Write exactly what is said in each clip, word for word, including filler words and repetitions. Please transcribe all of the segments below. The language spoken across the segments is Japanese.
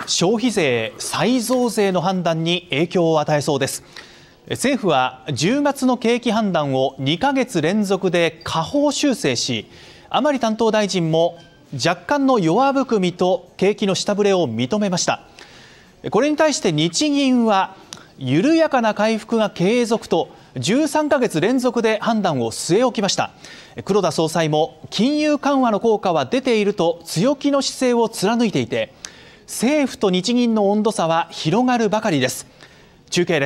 消費税再増税の判断に影響を与えそうです。政府はじゅうがつの景気判断をにかげつ連続で下方修正し、甘利担当大臣も若干の弱含みと景気の下振れを認めました。これに対して日銀は緩やかな回復が継続とじゅうさんかげつ連続で判断を据え置きました。黒田総裁も金融緩和の効果は出ていると強気の姿勢を貫いていて、政府と日銀の温度差は広がるばかりです。中継です。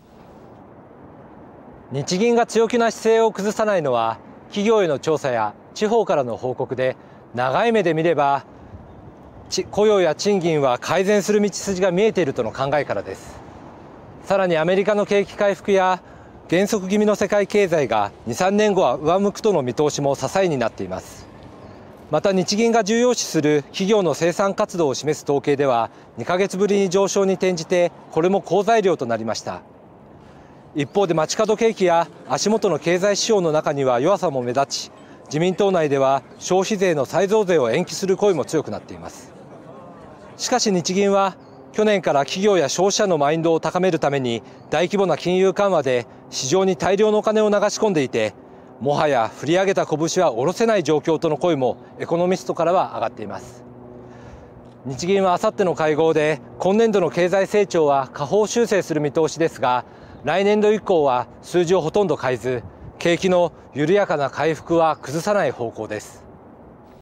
日銀が強気な姿勢を崩さないのは、企業への調査や地方からの報告で長い目で見れば雇用や賃金は改善する道筋が見えているとの考えからです。さらにアメリカの景気回復や減速気味の世界経済がに、さんねんごは上向くとの見通しも支えになっています。また日銀が重要視する企業の生産活動を示す統計ではにかげつぶりに上昇に転じて、これも好材料となりました。一方で街角景気や足元の経済指標の中には弱さも目立ち、自民党内では消費税の再増税を延期する声も強くなっています。しかし日銀は去年から企業や消費者のマインドを高めるために大規模な金融緩和で市場に大量のお金を流し込んでいて、もはや振り上げた拳は下ろせない状況との声もエコノミストからは上がっています。日銀はあさっての会合で今年度の経済成長は下方修正する見通しですが、来年度以降は数字をほとんど変えず、景気の緩やかな回復は崩さない方向です。